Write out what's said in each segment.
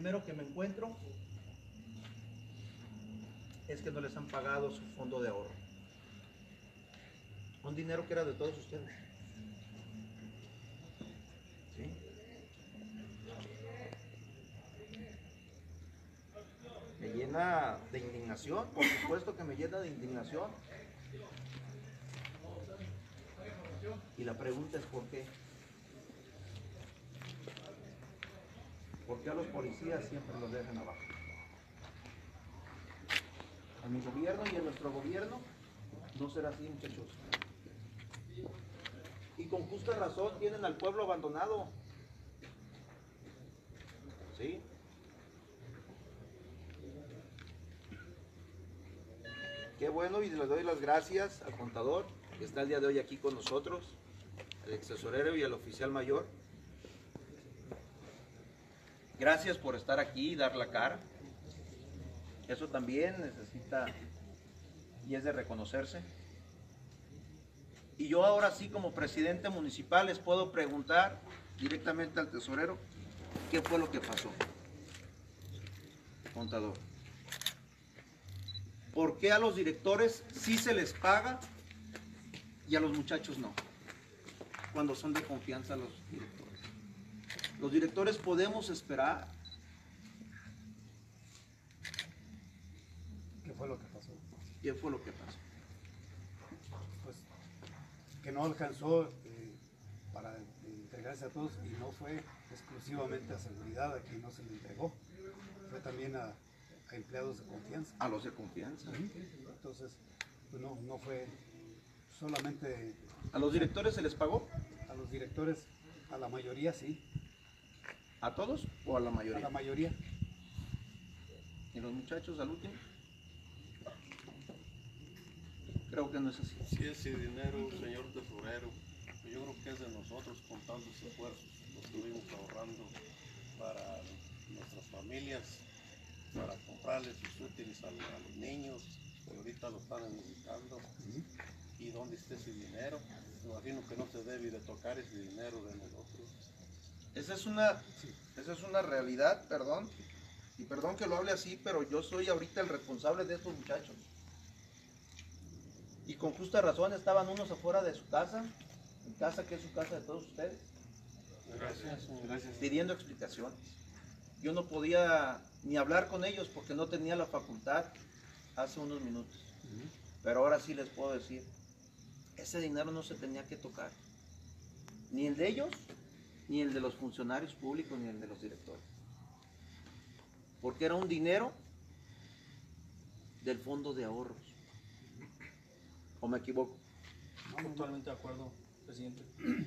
primero que me encuentro es que no les han pagado su fondo de ahorro. Un dinero que era de todos ustedes. ¿Sí? Me llena de indignación, por supuesto que me llena de indignación. Y la pregunta es ¿por qué? ¿Por qué a los policías siempre los dejan abajo? En mi gobierno y en nuestro gobierno no será así, muchachos. Y con justa razón tienen al pueblo abandonado. ¿Sí? Qué bueno, y le doy las gracias al contador que está el día de hoy aquí con nosotros, al ex tesorero y al oficial mayor. Gracias por estar aquí y dar la cara. Eso también necesita y es de reconocerse. Y yo ahora sí, como presidente municipal, les puedo preguntar directamente al tesorero qué fue lo que pasó. Contador, ¿por qué a los directores sí se les paga y a los muchachos no? Cuando son de confianza los directores. Los directores podemos esperar. ¿Qué fue lo que pasó? ¿Qué fue lo que pasó? Pues que no alcanzó para entregarse a todos y no fue exclusivamente a seguridad a quien no se le entregó, fue también a empleados de confianza. A los de confianza. Entonces, pues no fue solamente... ¿A los directores se les pagó? A los directores, a la mayoría sí. ¿A todos o a la mayoría? A la mayoría. ¿Y los muchachos al último? Creo que no es así. Si ese dinero, señor tesorero, yo creo que es de nosotros con tantos esfuerzos. Lo estuvimos ahorrando para nuestras familias, para comprarles sus útiles a los niños, que ahorita lo están necesitando. ¿Y dónde está ese dinero? Me imagino que no se debe de tocar ese dinero de nosotros. Esa es una realidad, perdón. Y perdón que lo hable así, pero yo soy ahorita el responsable de estos muchachos. Y con justa razón estaban unos afuera de su casa, mi casa que es su casa de todos ustedes. Gracias, gracias. Pidiendo explicaciones. Yo no podía ni hablar con ellos porque no tenía la facultad hace unos minutos. Pero ahora sí les puedo decir, ese dinero no se tenía que tocar. Ni el de ellos, ni el de los funcionarios públicos, ni el de los directores. Porque era un dinero del fondo de ahorros. ¿O me equivoco? Totalmente de acuerdo, presidente.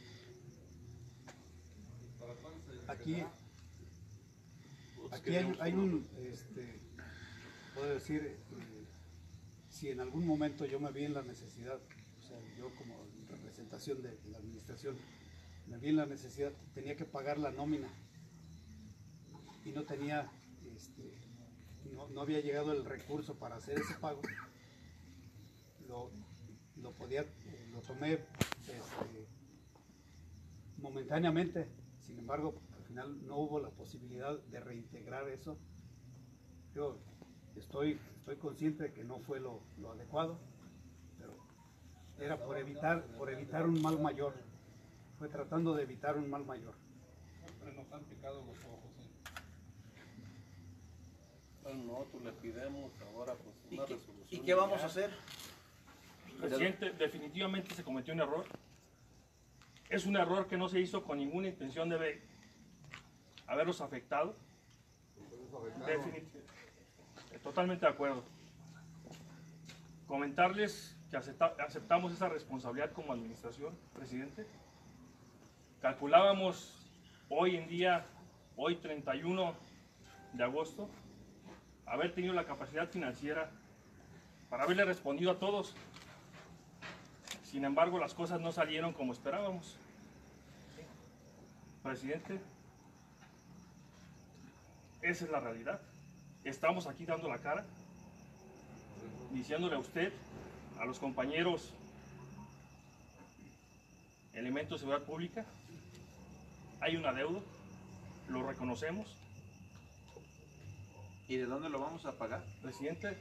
Aquí hay un, puedo decir, si en algún momento yo me vi en la necesidad, o sea, yo como representación de la administración, me vi en la necesidad, tenía que pagar la nómina y no tenía, no había llegado el recurso para hacer ese pago, lo tomé momentáneamente. Sin embargo, al final no hubo la posibilidad de reintegrar eso. Yo estoy consciente de que no fue lo adecuado, pero era por evitar un mal mayor. Fue tratando de evitar un mal mayor. Pero nos han picado los ojos. Bueno, nosotros le pidemos ahora pues una resolución. ¿Y qué vamos a hacer? Presidente, definitivamente se cometió un error. Es un error que no se hizo con ninguna intención de haberlos afectado. Totalmente de acuerdo. Comentarles que aceptamos esa responsabilidad como administración, presidente. Calculábamos hoy en día, hoy 31 de agosto, haber tenido la capacidad financiera para haberle respondido a todos. Sin embargo, las cosas no salieron como esperábamos. Presidente, esa es la realidad. Estamos aquí dando la cara, diciéndole a usted, a los compañeros, elementos de seguridad pública, hay un adeudo, lo reconocemos, ¿Y de dónde lo vamos a pagar? Presidente,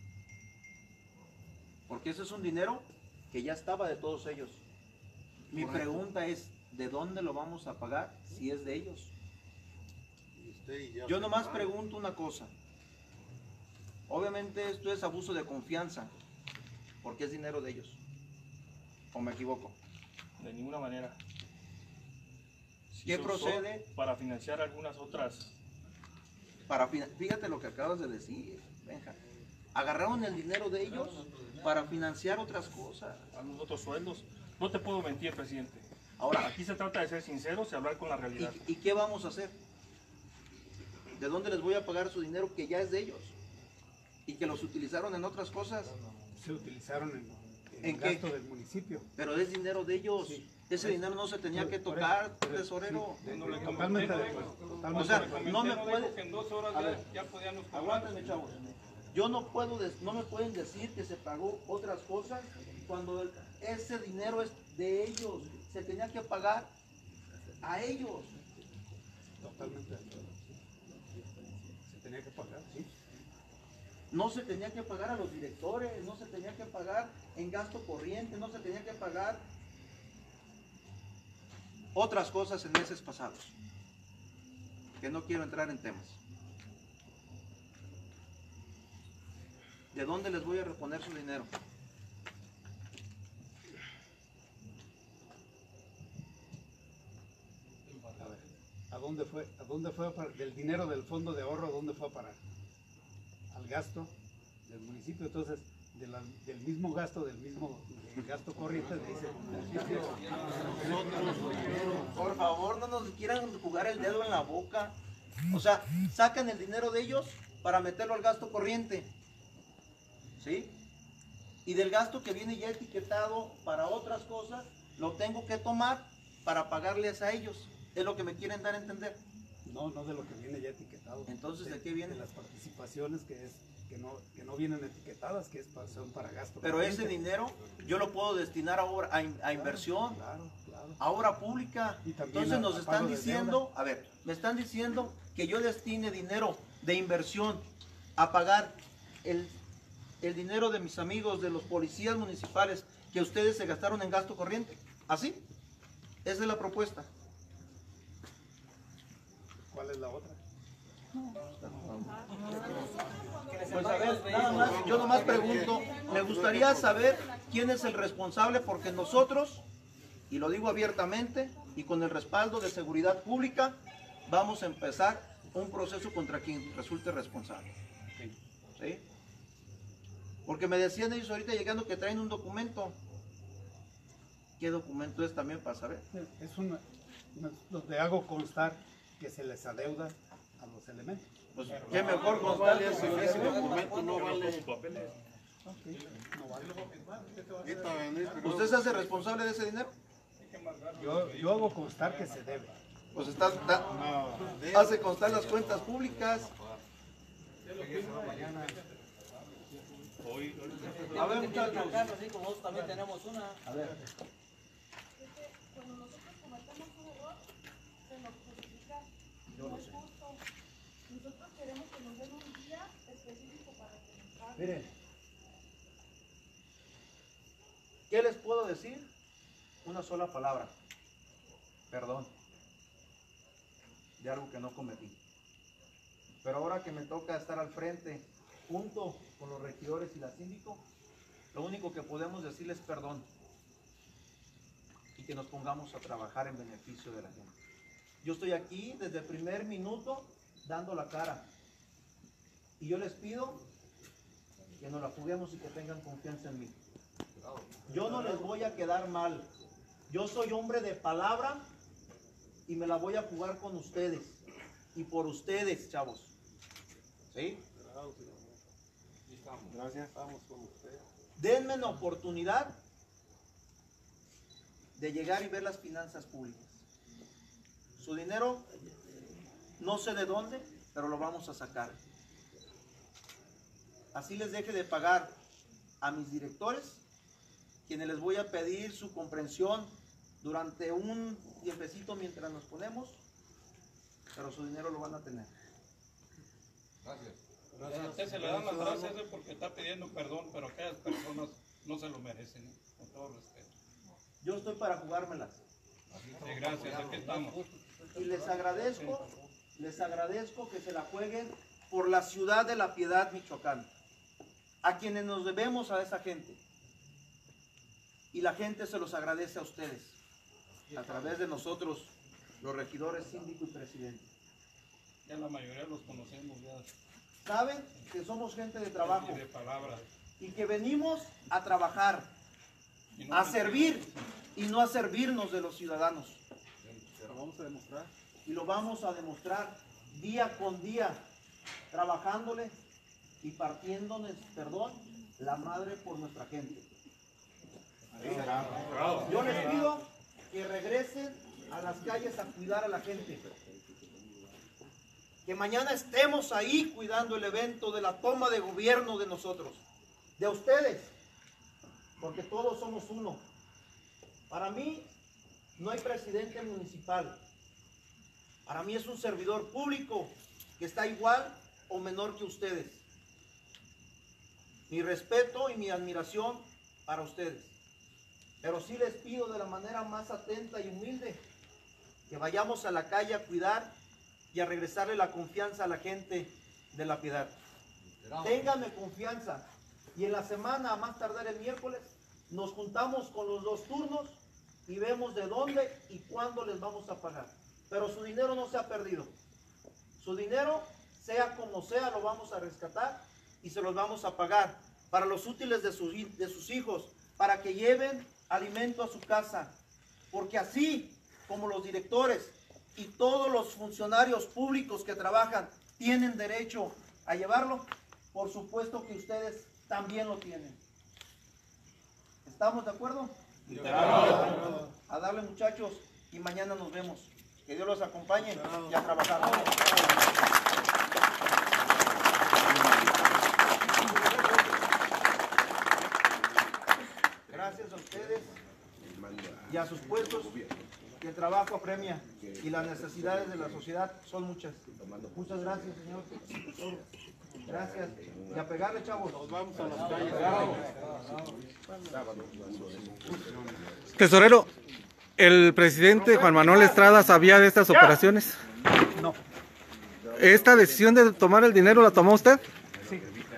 Porque ese es un dinero que ya estaba de todos ellos. Mi pregunta es, ¿de dónde lo vamos a pagar si es de ellos? Y usted ya Yo nomás firmaron. pregunto una cosa. Obviamente esto es abuso de confianza, porque es dinero de ellos. ¿O me equivoco? de ninguna manera. Si ¿Qué se usó procede? para financiar algunas otras. Fíjate lo que acabas de decir, Benja. Agarraron el dinero de ellos para financiar otras cosas. Algunos otros sueldos. No te puedo mentir, presidente. Ahora, Aquí se trata de ser sinceros y hablar con la realidad. ¿y qué vamos a hacer? ¿De dónde les voy a pagar su dinero que ya es de ellos? Y que los utilizaron en otras cosas, Se utilizaron en ¿En el qué? gasto del municipio. pero es dinero de ellos. Sí. Ese dinero no se tenía que Por tocar, eso, por eso, tesorero. sí, totalmente de acuerdo. O Totalmente sea, de acuerdo. no me puede... Que en 2 horas A ver, ya podíamos cobrar. Aguántenme, chavos. Yo no puedo, no me pueden decir que se pagó otras cosas cuando ese dinero es de ellos. Se tenía que pagar a ellos. Totalmente de acuerdo. Se tenía que pagar, sí. No se tenía que pagar a los directores, no se tenía que pagar en gasto corriente, no se tenía que pagar otras cosas en meses pasados. Que no quiero entrar en temas. ¿De dónde les voy a reponer su dinero? A ver, ¿a dónde fue? Del dinero del fondo de ahorro, ¿a dónde fue a parar? Al gasto del municipio. Entonces, del mismo gasto, del gasto corriente, de ese municipio. Por favor, no nos quieran jugar el dedo en la boca. O sea, sacan el dinero de ellos para meterlo al gasto corriente. ¿Sí? Y del gasto que viene ya etiquetado para otras cosas, lo tengo que tomar para pagarles a ellos. Es lo que me quieren dar a entender. No de lo que viene ya etiquetado. Entonces, ¿de qué viene? De las participaciones que no vienen etiquetadas, son para gasto. Pero ese corriente. dinero yo lo puedo destinar ahora a inversión, Claro. a obra pública. Y también Entonces a nos están pago de diciendo, a ver, me están diciendo que yo destine dinero de inversión a pagar el dinero de mis amigos, de los policías municipales que ustedes se gastaron en gasto corriente. ¿Así? Esa es la propuesta. ¿Cuál es la otra? Pues a ver, nada más, yo nomás pregunto, me gustaría saber quién es el responsable, porque nosotros, y lo digo abiertamente, y con el respaldo de seguridad pública, vamos a empezar un proceso contra quien resulte responsable. ¿Sí? Porque me decían ellos ahorita llegando que traen un documento. ¿Qué documento es también para saber? Es donde hago constar que se les adeuda a los elementos. Pues qué mejor constarle Ese documento no vale. No vale. Ahorita venir, pero- ¿Usted se hace responsable de ese dinero? Yo hago constar que se debe. Pues hace constar las cuentas públicas. A ver, muchachos. Así como nosotros también tenemos una. A ver. Cuando nosotros cometemos un error, se nos justifica. Yo lo No es sé. justo. Nosotros queremos que nos den un día específico para que nos paguen. Miren, ¿qué les puedo decir? Una sola palabra. Perdón. De algo que no cometí. Pero ahora que me toca estar al frente, junto con los regidores y la síndico, lo único que podemos decirles es perdón. Y que nos pongamos a trabajar en beneficio de la gente. Yo estoy aquí desde el primer minuto dando la cara. Y yo les pido que nos la juguemos y que tengan confianza en mí. Yo no les voy a quedar mal. Yo soy hombre de palabra y me la voy a jugar con ustedes. Y por ustedes, chavos. ¿Sí? Gracias. Vamos con usted. Denme la oportunidad de llegar y ver las finanzas públicas. Su dinero, no sé de dónde, pero lo vamos a sacar. Así les deje de pagar a mis directores, quienes les voy a pedir su comprensión durante un tiempecito mientras nos ponemos, pero su dinero lo van a tener. Gracias. A usted se le dan atrás ese porque está pidiendo perdón, pero aquellas personas no se lo merecen, con todo respeto. Yo estoy para jugármelas. Sí, gracias, aquí estamos. Y les agradezco que se la jueguen por la ciudad de La Piedad, Michoacán, a quienes nos debemos a esa gente. Y la gente se los agradece a ustedes, a través de nosotros, los regidores, síndico y presidente. Ya la mayoría los conocemos ya. Saben que somos gente de trabajo Y de palabras. y que venimos a trabajar, Y no a servir y no a servirnos de los ciudadanos. Lo vamos a demostrar. Y lo vamos a demostrar día con día, trabajándole y partiéndonos, la madre por nuestra gente. Yo les pido que regresen a las calles a cuidar a la gente. Que mañana estemos ahí cuidando el evento de la toma de gobierno de nosotros, de ustedes, porque todos somos uno. Para mí no hay presidente municipal. Para mí es un servidor público que está igual o menor que ustedes. Mi respeto y mi admiración para ustedes. Pero sí les pido de la manera más atenta y humilde que vayamos a la calle a cuidar y a regresarle la confianza a la gente de La Piedad. Ténganme confianza y en la semana, a más tardar el miércoles, nos juntamos con los 2 turnos y vemos de dónde y cuándo les vamos a pagar. Pero su dinero no se ha perdido. Su dinero, sea como sea, lo vamos a rescatar y se los vamos a pagar para los útiles de sus hijos, para que lleven alimento a su casa. Porque así como los directores y todos los funcionarios públicos que trabajan tienen derecho a llevarlo, por supuesto que ustedes también lo tienen. ¿Estamos de acuerdo? A darle, muchachos, y mañana nos vemos. Que Dios los acompañe y a trabajar. Gracias a ustedes y a sus puestos, que el trabajo apremia y las necesidades de la sociedad son muchas. Muchas gracias, señor. Gracias. Y a pegarle, chavos. Nos vamos a las calles. Tesorero, ¿el presidente Juan Manuel Estrada sabía de estas operaciones? No. ¿Esta decisión de tomar el dinero la tomó usted? Sí.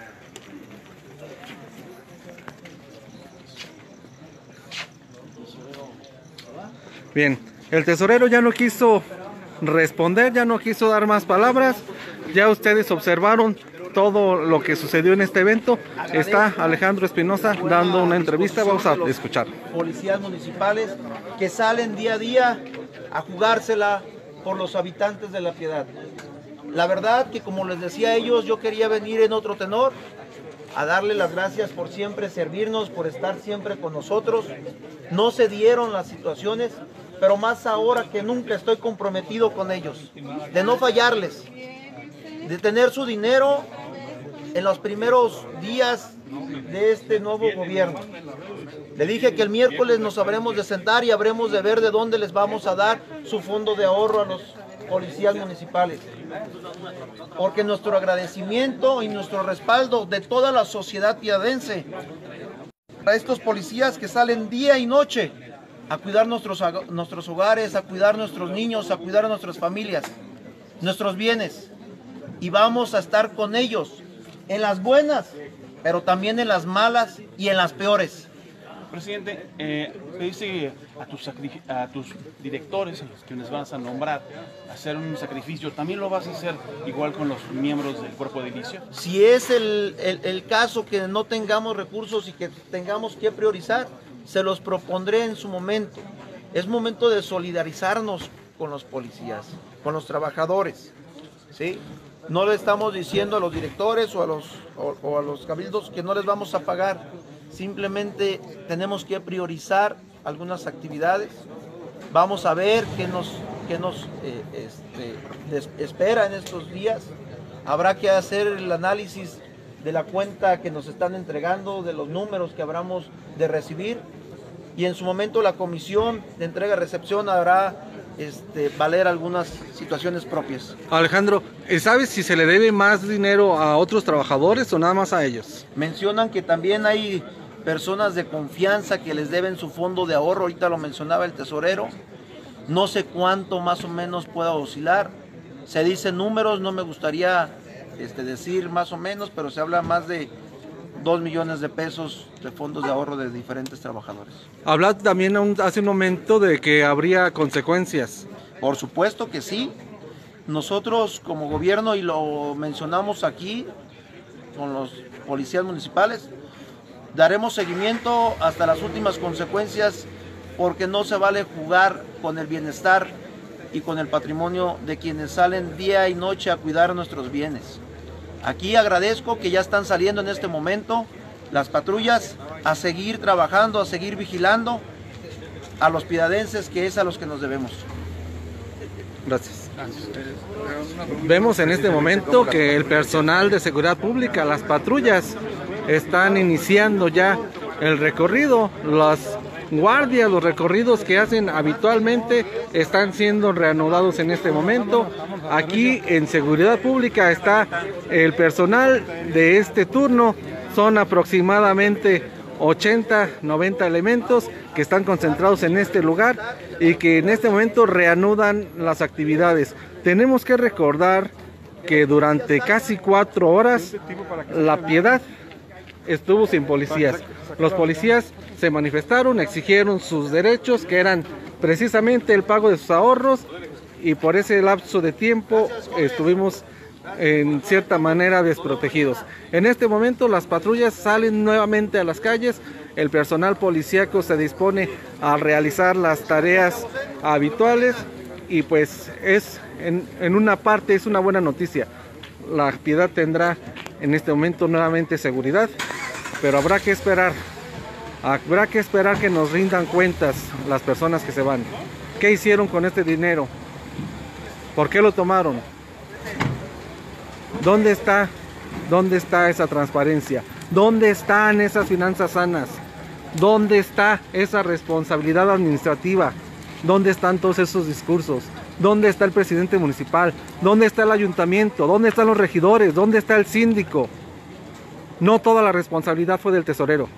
Bien, el tesorero ya no quiso responder, ya no quiso dar más palabras. Ya ustedes observaron todo lo que sucedió en este evento. Está Alejandro Espinosa dando una entrevista, vamos a escuchar. Policías municipales que salen día a día a jugársela por los habitantes de La Piedad. La verdad que, como les decía a ellos, yo quería venir en otro tenor, a darle las gracias por siempre servirnos, por estar siempre con nosotros. No se dieron las situaciones, pero más ahora que nunca estoy comprometido con ellos, de no fallarles, de tener su dinero en los primeros días de este nuevo gobierno. Le dije que el miércoles nos habremos de sentar y habremos de ver de dónde les vamos a dar su fondo de ahorro a los policías municipales. Porque nuestro agradecimiento y nuestro respaldo de toda la sociedad piadense para estos policías que salen día y noche a cuidar nuestros hogares, a cuidar nuestros niños, a cuidar a nuestras familias, nuestros bienes. Y vamos a estar con ellos en las buenas, pero también en las malas y en las peores. Presidente, pediste a tus directores, a los que les vas a nombrar, hacer un sacrificio. ¿También lo vas a hacer igual con los miembros del cuerpo de edilicio? Si es el caso que no tengamos recursos y que tengamos que priorizar, se los propondré en su momento. Es momento de solidarizarnos con los policías, con los trabajadores, ¿sí? No le estamos diciendo a los directores o a los cabildos que no les vamos a pagar. Simplemente tenemos que priorizar algunas actividades. Vamos a ver qué nos espera en estos días. Habrá que hacer el análisis de la cuenta que nos están entregando, de los números que habremos de recibir. Y en su momento la comisión de entrega-recepción hará valer algunas situaciones propias. Alejandro, ¿sabes si se le debe más dinero a otros trabajadores o nada más a ellos? Mencionan que también hay personas de confianza que les deben su fondo de ahorro, ahorita lo mencionaba el tesorero, no sé cuánto más o menos pueda oscilar, se dicen números, no me gustaría decir más o menos, pero se habla más de 2 millones de pesos de fondos de ahorro de diferentes trabajadores. Habla también hace un momento de que habría consecuencias. Por supuesto que sí. Nosotros como gobierno, y lo mencionamos aquí con los policías municipales, daremos seguimiento hasta las últimas consecuencias, porque no se vale jugar con el bienestar y con el patrimonio de quienes salen día y noche a cuidar nuestros bienes. Aquí agradezco que ya están saliendo en este momento las patrullas a seguir trabajando, a seguir vigilando a los pidadenses, que es a los que nos debemos. Gracias. Vemos en este momento que el personal de seguridad pública, las patrullas, están iniciando ya el recorrido. Las guardias, los recorridos que hacen habitualmente están siendo reanudados en este momento. Aquí en seguridad pública está el personal de este turno, son aproximadamente 80, 90 elementos que están concentrados en este lugar y que en este momento reanudan las actividades. Tenemos que recordar que durante casi 4 horas La Piedad estuvo sin policías. Los policías se manifestaron, exigieron sus derechos, que eran precisamente el pago de sus ahorros, y por ese lapso de tiempo estuvimos en cierta manera desprotegidos. En este momento las patrullas salen nuevamente a las calles, el personal policíaco se dispone a realizar las tareas habituales, y pues en una parte es una buena noticia. La Piedad tendrá en este momento nuevamente seguridad, pero habrá que esperar que nos rindan cuentas las personas que se van. ¿Qué hicieron con este dinero? ¿Por qué lo tomaron? ¿Dónde está esa transparencia? ¿Dónde están esas finanzas sanas? ¿Dónde está esa responsabilidad administrativa? ¿Dónde están todos esos discursos? ¿Dónde está el presidente municipal? ¿Dónde está el ayuntamiento? ¿Dónde están los regidores? ¿Dónde está el síndico? No toda la responsabilidad fue del tesorero.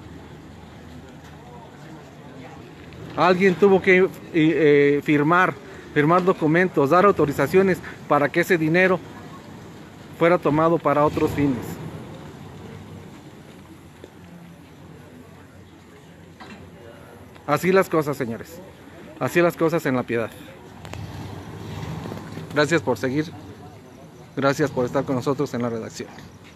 Alguien tuvo que firmar documentos, dar autorizaciones para que ese dinero fuera tomado para otros fines. Así las cosas, señores. Así las cosas en La Piedad. Gracias por seguir. Gracias por estar con nosotros en la redacción.